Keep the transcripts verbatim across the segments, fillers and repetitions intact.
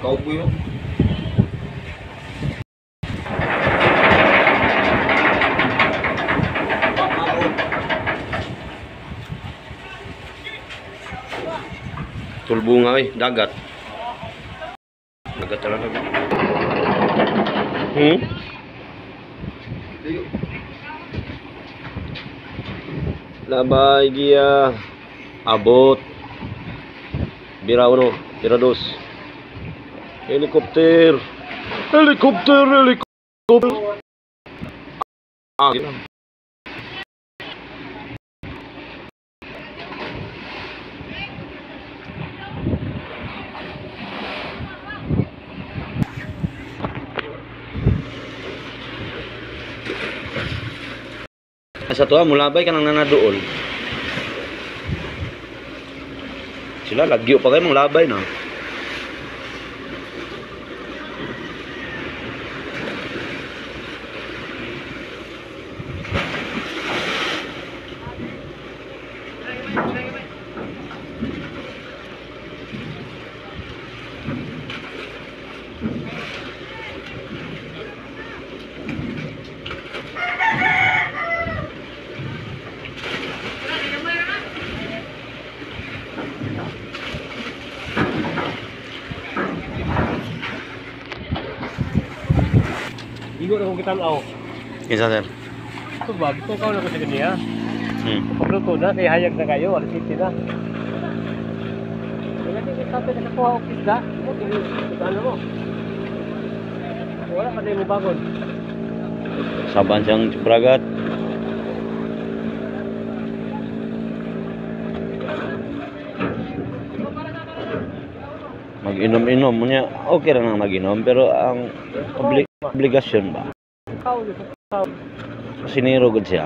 Cowboy yun. Tulbunga eh, dagat. Dagat talaga. Hmm? Labay gia abot. Bira uno, bira dos. Helikopter. Helikopter, helikopter. Ah, gitu. Sa tuwa mulabay ka nang nanadool. Sila lagyo pa kayo mong labay na. Igo na kung kita lao. Kinsa sir? Ito ba? Ito ka na ko sa kanya. Hmm. Pagluto na, kaya hayag na kayo. Alas sisi na. Kaya hindi ka sabi na nakuha o kisda. Ito ano mo? Wala pa tayo mo bagon. Saban siyang bragat. Mag-inom-inom niya. Okay ra nang mag-inom pero ang obli obligasyon ba? Siniro gud siya.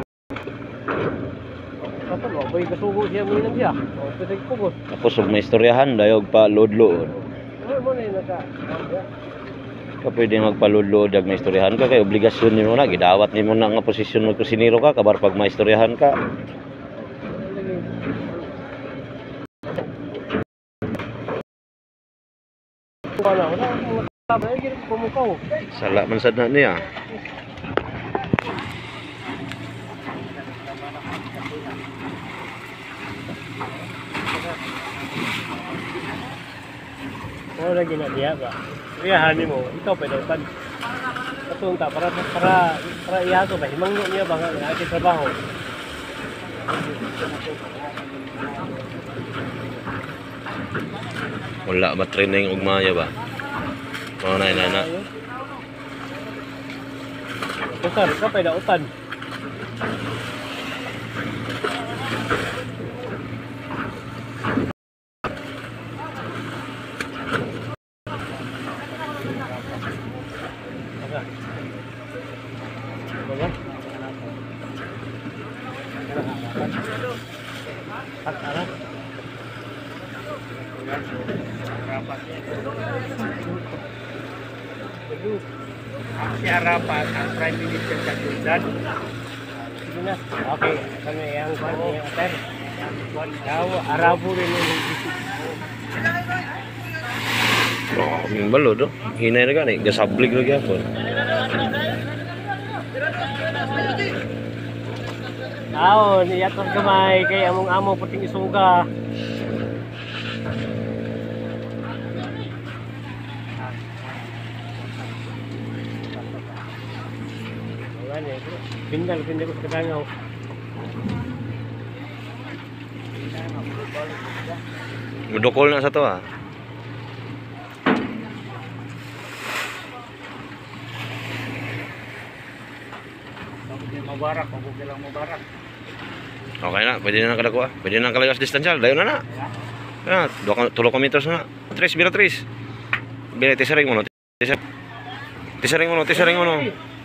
Kato mo, boy kasugo siya mo na siya. O pwede pugos. Tapos ug may istoryahan dayog pa load-load. Ano mo na yun naka? Ka pwede magpaludlo dag may istoryahan ka kay obligasyon nimo na gidawat nimo na nga posisyon mo kusiniro ka kabar pag may istoryahan ka. Wala, wala akong matabay, ay gini pumukaw. Sala man sad na niya. Oo lagi na diya ba? Riyahan mo, ikaw pa daw tan. Kasunta para para para iyato ba himangno niya ba nga ang ating trabaho. Wala ba training ug maya ba? Mga nay nay na. Kusar ka pa daw tan. Si harapan ang Prime Minister sa Sudan. Sige na. Okay. Kami yang kwan yang ater. Daw Arabo rin yung bisik. Oh, yung balo do. Hinay na gani, gasablig lagi ako. Aw, niya tong gamay kay among amo puting isuga. Pindal, pindal ko sa kadangaw. Mudokol na sa to ah. Mubarak, ako bilang mubarak. Okay na, pwede na nakadako ah. Pwede na kalagas distansya, dayon na na. Ah, tulo kilometers na. Tres, bira tres. Bira, tisaring mo no. Tisaring mo no, tisaring mo no.